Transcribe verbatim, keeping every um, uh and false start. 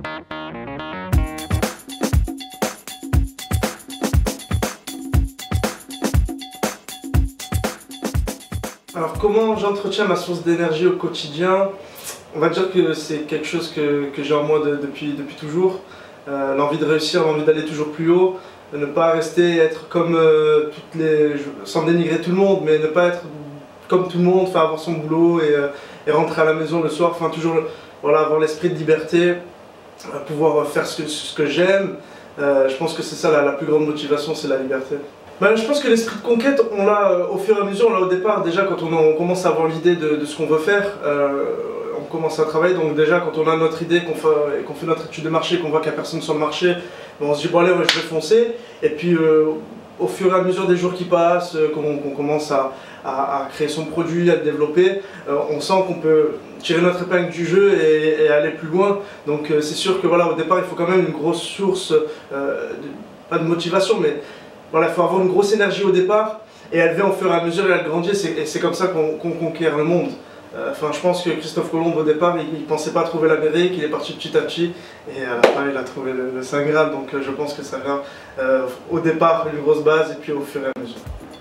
Alors comment j'entretiens ma source d'énergie au quotidien? On va dire que c'est quelque chose que, que j'ai en moi de, depuis, depuis toujours. Euh, l'envie de réussir, l'envie d'aller toujours plus haut, de ne pas rester, être comme euh, toutes les... sans dénigrer tout le monde, mais ne pas être comme tout le monde, faire avoir son boulot et, euh, et rentrer à la maison le soir, enfin toujours voilà, avoir l'esprit de liberté, euh, pouvoir faire ce que, ce que j'aime. Euh, je pense que c'est ça la, la plus grande motivation, c'est la liberté. Ben, je pense que l'esprit de conquête, on l'a euh, au fur et à mesure, on l'a au départ, déjà quand on, on commence à avoir l'idée de, de ce qu'on veut faire, euh, on commence à travailler, donc déjà quand on a notre idée, qu'on fait, qu'on fait notre étude de marché, qu'on voit qu'il n'y a personne sur le marché, ben, on se dit bon allez ouais, je vais foncer, et puis euh, au fur et à mesure des jours qui passent, euh, qu'on qu'on commence à, à, à créer son produit, à le développer, euh, on sent qu'on peut tirer notre épingle du jeu et, et aller plus loin, donc euh, c'est sûr que voilà, au départ il faut quand même une grosse source, euh, de, pas de motivation, mais voilà, il faut avoir une grosse énergie au départ et elle vient au fur et à mesure et elle grandit, et c'est comme ça qu'on qu'on conquiert le monde. Euh, enfin, je pense que Christophe Colomb au départ, il ne pensait pas trouver l'Amérique, il est parti petit à petit et à la fin il a trouvé le, le Saint Graal, donc euh, je pense que ça vient euh, au départ une grosse base et puis au fur et à mesure.